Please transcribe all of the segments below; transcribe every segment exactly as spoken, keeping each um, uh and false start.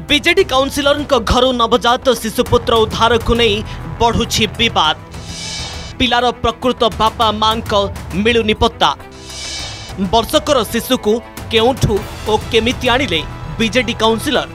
BJD councillor घर नवजात शिशुपुत्र उद्धार को नहीं बढ़ुछि विवाद। पिलार प्रकृत बापा मां मिलुनि पत्ता। वर्षकर शिशु को केउठु और केमिति आनिले BJD councillor.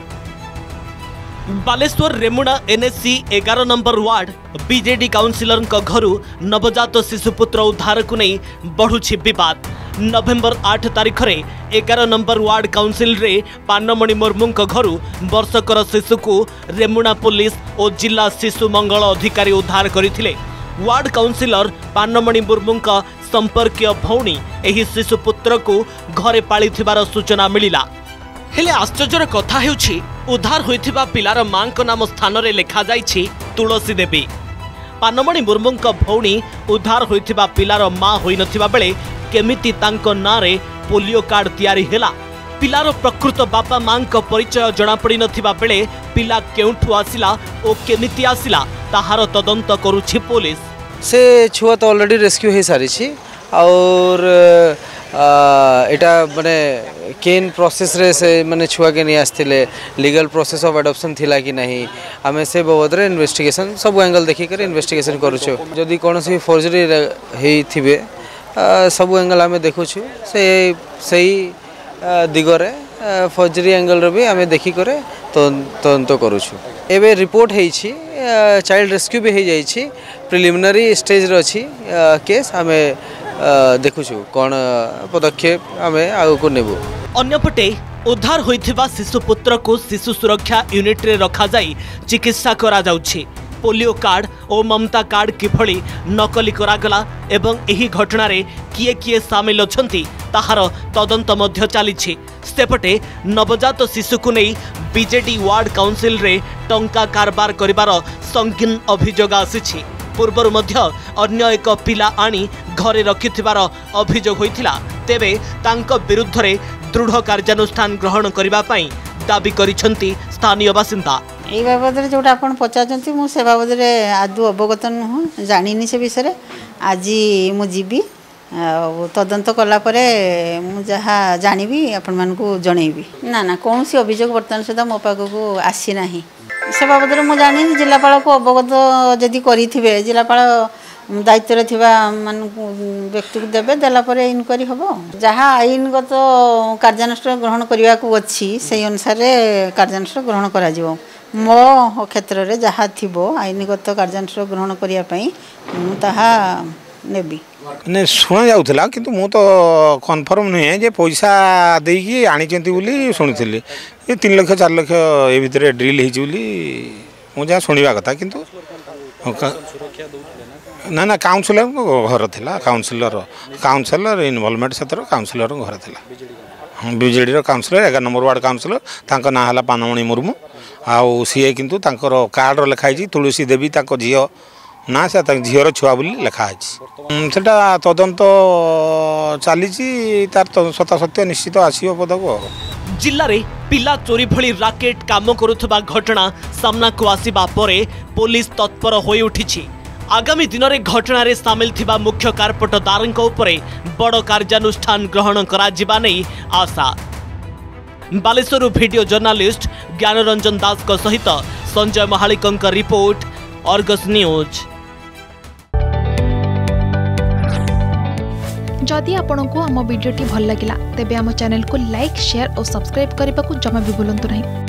Baleswar Remuna NSC एगार नंबर वार्ड बीजेडी काउंसिलर घर नवजात शिशुपुत्र उद्धार को नहीं बढ़ुछि विवाद। नवेम्बर आठ तारीख रे एगार नंबर वार्ड काउंसिल रे पानमणि मुर्मू घर वर्षकर शिशु को रेमुणा पुलिस और जिला शिशु मंगल अधिकारी उद्धार करथिले। वार्ड काउंसिलर पानमणि मुर्मू संपर्कीय भौणी एही शिशुपुत्र को घरे पालिथिबार सूचना मिलिला। हेले आश्चर्यर कथा हेउछि उद्धार होइथिबा पिलार मां को नाम स्थान रे लेखा जाइछि तुलसी देवी। पानमणि मुर्मू भौणी उद्धार होइथिबा पिलार मां होई नथिबा बेले केमिति तांको नारे पोलियो कार्ड तैयारी हेला। पिलार प्रकृत बापा मां को परिचय जना पड़ी नथिबा बेले पिला केउठु आसिला ओ केमिति आसिला ताहार तदंत करूछि पुलिस। से छुआ तो ऑलरेडी रेस्क्यू हे सारी छी और एटा माने केन प्रोसेस रे से माने छुआ के नहीं आस्थिले लीगल प्रोसेस ऑफ एडॉप्शन थिला कि नहीं आमे से बाबद रे इन्वेस्टिगेशन सब एंगल देखि कर इन्वेस्टिगेशन करूछु। जदी कोनोसी फोर्जरी हे थिबे सब एंगल आमे देखुछु से सही दिगरे फौजरी एंगल रे भी आमे देखि करे तदंत करूछु। एबे रिपोर्ट हेइ छी चाइल्ड रेस्क्यू भी हे जाई छी प्रिलिमिनरी स्टेज रे अछि केस आमे देखुछु कोन पदक्षेप आमे आगु को नेबु। अन्यपटे उद्धार होइथिबा शिशुपुत्र को शिशु सुरक्षा यूनिट रे रखा जाई चिकित्सा करा जाउछि। पोलियो कार्ड और ममता कार्ड किभली नकली करागला एवं एही घटना रे किए किए सामिल अछंती ताहार तदंत मध्य चलीछि। सेपटे नवजात शिशु को नहीं बीजेडी वार्ड काउंसिल रे टंका कारबार करिबार संगीन अभियोग आसीछि। पूर्वर मध्य अन्य एक पिला आनी घरे रखिथिबार अभियोग होइथिला। तेबे तांको विरुद्ध रे दृढ़ कार्यानुष्ठान ग्रहण करिबा पई दाबी करिसंती स्थानीय बासिंदा। ये बाबद जो आपन पचारती मुझे बाबद आदु अवगत नुह जानी से विषय आज मु जीवी तदंत कलापर जहाँ जानवी आपण मान जनइबी। ना ना कौन सी अभियोग बर्तमान सुधा मो पाखक आसी ना से बाबद मुझे जानी जिलापाल को अवगत जदि करेंगे जिलापाल दायित्व थिबा मान व्यक्ति को देबे देलापर इनक्वारी हम जहाँ आईनगत कार्यानुष्ठान ग्रहण करने को अच्छी से अनुसार कार्यानुष्ठान ग्रहण करा जिवो। मो क्षेत्र में जहाँ थी आईनगत कार्यानुष्ठान ग्रहण करने ताहा नेबी ने शुणा जाऊला किंतु मु तो कन्फर्म नुहे जे पैसा देकी आनीचंती बोली शुणुली ये तीन लाख चार लाख ए भितर ड्रिल होली मु जहाँ शुणा कथा किंतु ना ना काउंसिलर घर थिला काउंसिलर काउंसिलर इनवॉल्वमेंट से काउंसिलर घर थिला बीजेडी काउंसिलर एगार नंबर वार्ड काउंसिलर तांका ना हला पानमणि मुर्मू आउ सी किंतु तांकर कार्ड लिखाई तुलसी देवी तांको झियो ना से झीर छुआ बोली लिखाई सेटा तदंत चली तार सता सत्य निश्चित आसो पदक। जिले में पिला चोरी भली राकेट काम करुवा घटना सामना को आसिबा परे पुलिस तत्पर होई उठिछि। आगामी दिन में घटना रे सामिल थिबा मुख्य कारपटदार उपरे बड़ कार्यानुष्ठान ग्रहण करा जिबा नै आशा। बालेश्वर वीडियो जर्नालिस्ट ज्ञानरंजन दास को सहित Sanjay Mahalik report Argus News. जदि आपंक आम भिडी भल लगा तेब आम चैनल को लाइक शेयर और सब्सक्राइब करने को जमा भी भूलु नहीं।